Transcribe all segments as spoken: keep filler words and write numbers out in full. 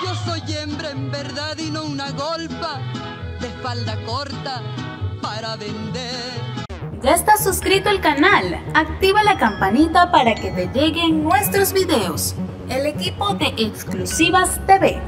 Yo soy hembra en verdad y no una golpa de espalda corta para vender. ¿Ya estás suscrito al canal? Activa la campanita para que te lleguen nuestros videos. El equipo de Exclusivas T V.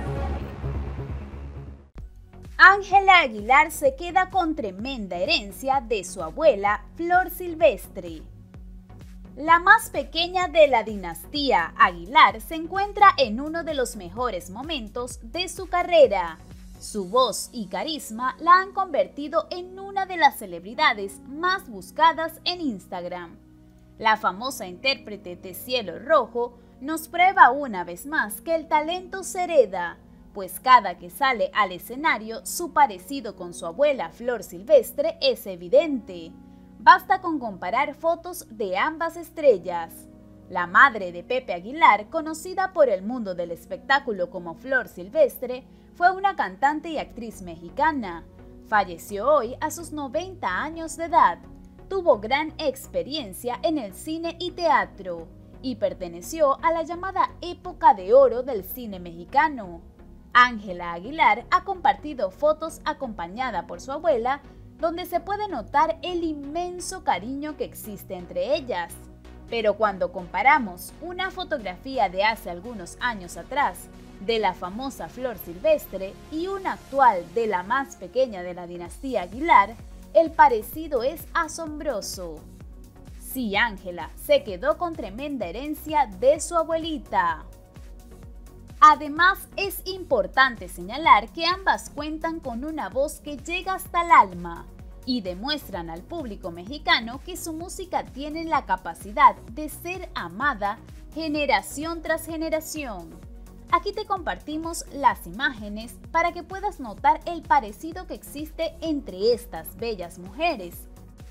Ángela Aguilar se queda con tremenda herencia de su abuela Flor Silvestre. La más pequeña de la dinastía Aguilar se encuentra en uno de los mejores momentos de su carrera. Su voz y carisma la han convertido en una de las celebridades más buscadas en Instagram. La famosa intérprete de Cielo Rojo nos prueba una vez más que el talento se hereda, pues cada que sale al escenario su parecido con su abuela Flor Silvestre es evidente. Basta con comparar fotos de ambas estrellas. La madre de Pepe Aguilar, conocida por el mundo del espectáculo como Flor Silvestre, fue una cantante y actriz mexicana. Falleció hoy a sus noventa años de edad. Tuvo gran experiencia en el cine y teatro y perteneció a la llamada época de oro del cine mexicano. Ángela Aguilar ha compartido fotos acompañada por su abuela, donde se puede notar el inmenso cariño que existe entre ellas. Pero cuando comparamos una fotografía de hace algunos años atrás de la famosa Flor Silvestre y una actual de la más pequeña de la dinastía Aguilar, el parecido es asombroso. Sí, Ángela se quedó con tremenda herencia de su abuelita. Además, es importante señalar que ambas cuentan con una voz que llega hasta el alma y demuestran al público mexicano que su música tiene la capacidad de ser amada generación tras generación. Aquí te compartimos las imágenes para que puedas notar el parecido que existe entre estas bellas mujeres.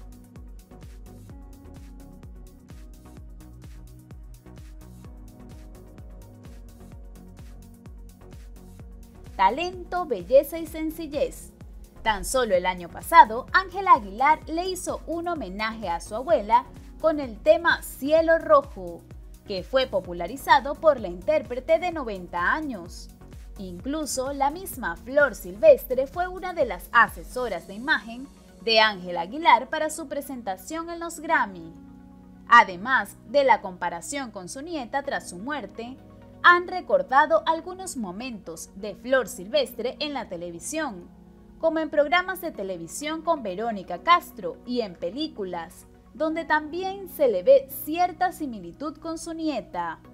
Talento, belleza y sencillez. Tan solo el año pasado, Ángela Aguilar le hizo un homenaje a su abuela con el tema Cielo Rojo, que fue popularizado por la intérprete de noventa años. Incluso la misma Flor Silvestre fue una de las asesoras de imagen de Ángela Aguilar para su presentación en los Grammy. Además de la comparación con su nieta tras su muerte, han recordado algunos momentos de Flor Silvestre en la televisión, como en programas de televisión con Verónica Castro y en películas, donde también se le ve cierta similitud con su nieta.